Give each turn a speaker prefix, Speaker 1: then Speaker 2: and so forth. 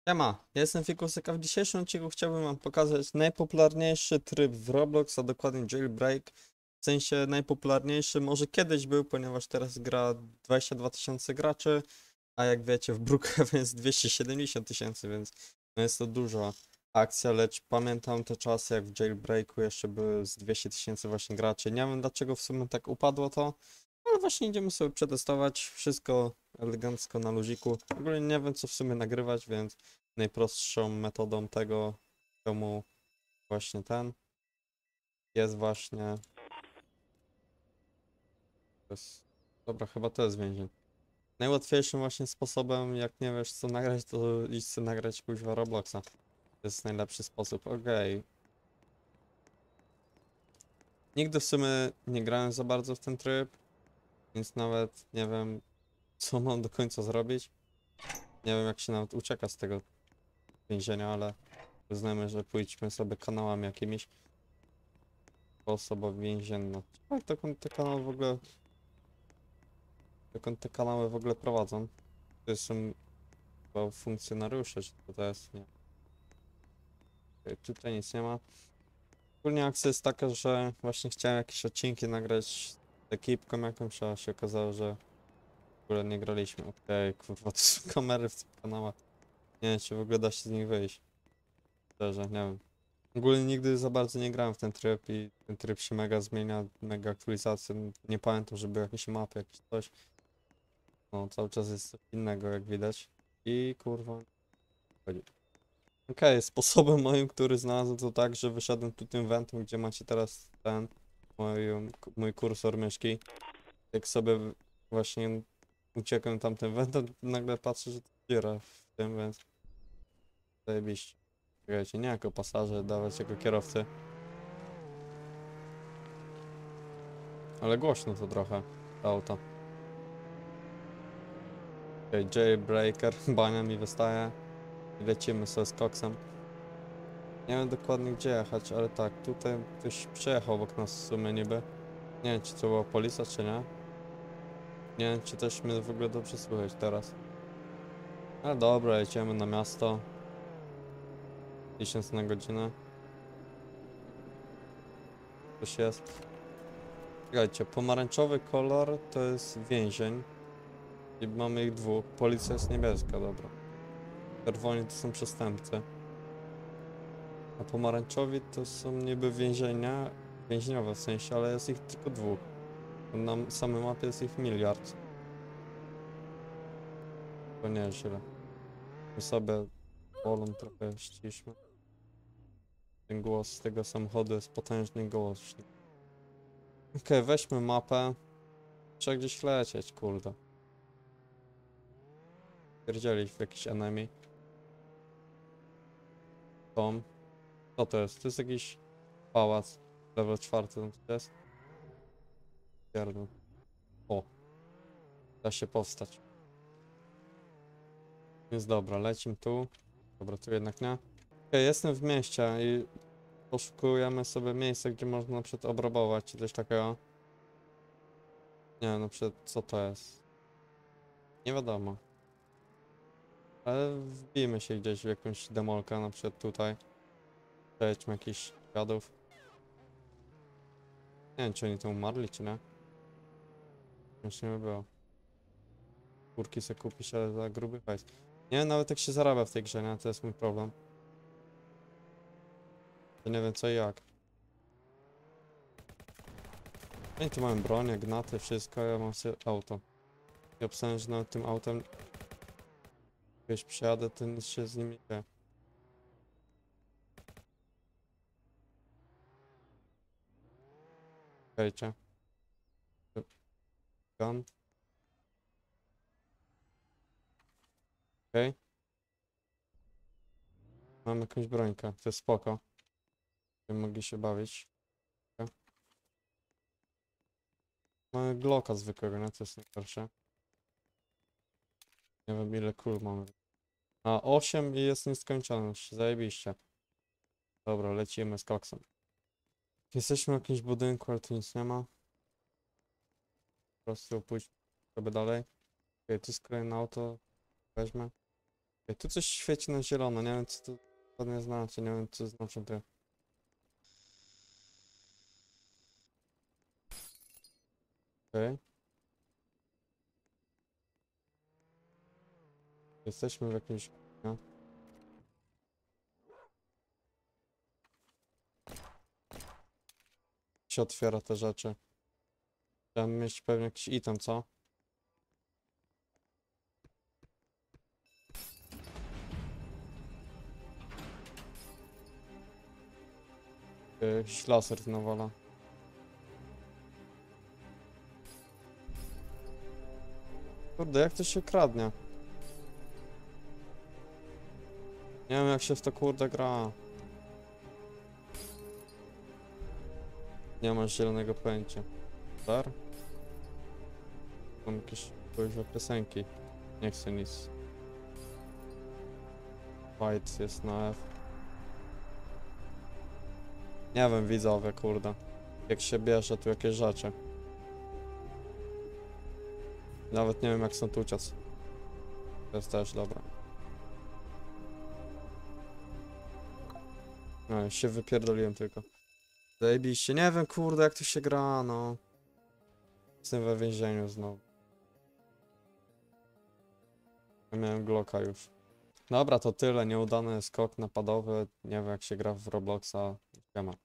Speaker 1: Siema, ja jestem Fikusyka. W dzisiejszym odcinku chciałbym wam pokazać najpopularniejszy tryb w Roblox, a dokładnie jailbreak. W sensie najpopularniejszy może kiedyś był, ponieważ teraz gra 22 tysiące graczy, a jak wiecie w Brookhaven jest 270 tysięcy, więc no jest to duża akcja, lecz pamiętam te czasy jak w jailbreaku jeszcze były z 200 tysięcy właśnie graczy. Nie wiem dlaczego w sumie tak upadło to, ale właśnie idziemy sobie przetestować wszystko elegancko na luziku. Ogólnie nie wiem co w sumie nagrywać, więc najprostszą metodą tego, czemu właśnie ten jest właśnie. To jest, dobra, chyba to jest więzień. Najłatwiejszym właśnie sposobem, jak nie wiesz co nagrać, to iść sobie nagrać kuźwa Robloxa. To jest najlepszy sposób. Okej. Nigdy w sumie nie grałem za bardzo w ten tryb, więc nawet nie wiem co mam do końca zrobić. Nie wiem jak się nawet ucieka z tego więzienia, ale uznajmy, że pójdźmy sobie kanałami jakimiś. Osoba więzienna. Ale dokąd te kanały w ogóle. Dokąd te kanały w ogóle prowadzą? To są chyba funkcjonariusze, czy to jest? Nie. Okej, tutaj nic nie ma. Ogólnie akcja jest taka, że właśnie chciałem jakieś odcinki nagrać z ekipką jakąś, a się okazało, że w ogóle nie graliśmy. Okej, kurwa, to są kamery w tych kanałach. Nie wiem, czy w ogóle da się z nich wyjść. Szczerze, nie wiem. Ogólnie nigdy za bardzo nie grałem w ten tryb i ten tryb się mega zmienia, mega aktualizacje. Nie pamiętam, żeby jakieś mapy, jakieś coś. No, cały czas jest coś innego, jak widać. I kurwa. Chodzi. Okej, sposobem moim, który znalazłem to tak, że wyszedłem tu tym wentem, gdzie macie teraz ten mój kursor myszki. Jak sobie właśnie uciekłem tamtym wentem, nagle patrzę, że to dziura w tym, więc zajebiście. Czekajcie, nie jako pasażer, dawać jako kierowcy. Ale głośno to trochę, to auto. Okej, jailbreaker, bania mi wystaje. I lecimy sobie z koksem. Nie wiem dokładnie gdzie jechać, ale tak, tutaj ktoś przejechał obok nas w sumie niby. Nie wiem, czy to była policja, czy nie. Nie wiem, czy też mnie w ogóle dobrze słychać teraz. Ale dobra, jedziemy na miasto. 1000 na godzinę. Coś jest. Słuchajcie, pomarańczowy kolor to jest więzień. I mamy ich dwóch. Policja jest niebieska, dobra. Czerwoni to są przestępcy. A pomarańczowi to są niby więzienia. Więźniowe w sensie, ale jest ich tylko dwóch. Na samej mapie jest ich miliard. To nieźle. My sobie wolą trochę ściśmy. Ten głos z tego samochodu jest potężnie głośny. Okej, weźmy mapę. Trzeba gdzieś lecieć, kurde. Pierdzielić w jakiś enemy. Tom. Co to jest? To jest jakiś pałac. Level 4 tam coś jest. Pierdol. O, da się powstać. Więc dobra, lecimy tu. Dobra, tu jednak nie. Okej, jestem w mieście i poszukujemy sobie miejsca, gdzie można na przykład obrabować, czy coś takiego. Nie wiem, na przykład co to jest. Nie wiadomo. Ale wbijmy się gdzieś w jakąś demolkę, na przykład tutaj. Przejdźmy jakichś gadów. Nie wiem, czy oni tam umarli, czy nie. Już nie by było. Kurki se kupić, ale za gruby hajs. Nie wiem nawet jak się zarabia w tej grze, nie? To jest mój problem. To nie wiem co i jak. No i tu mamy bronię, gnaty, wszystko, ja mam sobie auto. I obstawiam, że nawet tym autem gdzieś przejadę, to nic się z nim nie dzieje. Czekajcie. Gun. Okej. Mam jakąś brońkę, to jest spoko. Będziemy mogli się bawić. Okay. Mamy Glocka zwykłego, nie? To jest najgorsze. Nie wiem ile kul mamy. A 8 i jest nieskończoność, zajebiście. Dobra, lecimy z koksem. Jesteśmy w jakimś budynku, ale tu nic nie ma. Po prostu pójdź sobie dalej. Okej, tu jest kolejne auto. Weźmy. Ej, tu coś świeci na zielono, nie wiem co to ładnie znaczy, nie wiem co znaczy te. Okej. Jesteśmy w jakimś... No. Się otwiera te rzeczy. Chciałem mieć pewnie jakiś item, co? Jakiś laser nawala. Kurde, jak to się kradnie? Nie wiem jak się w to kurde gra. Nie masz zielonego pojęcia. Dar? Mam jakieś kuźwa piosenki. Nie chcę nic. Fight jest na F. Nie wiem widzowie, kurde. Jak się bierze tu jakieś rzeczy. Nawet nie wiem jak są tucias. To jest też dobra. No, już się wypierdoliłem tylko. Zajebiście. Nie wiem, kurde, jak tu się gra, no. Jestem we więzieniu znowu. Ja miałem Glocka już. Dobra, to tyle. Nieudany skok napadowy. Nie wiem, jak się gra w Robloxa. Siema.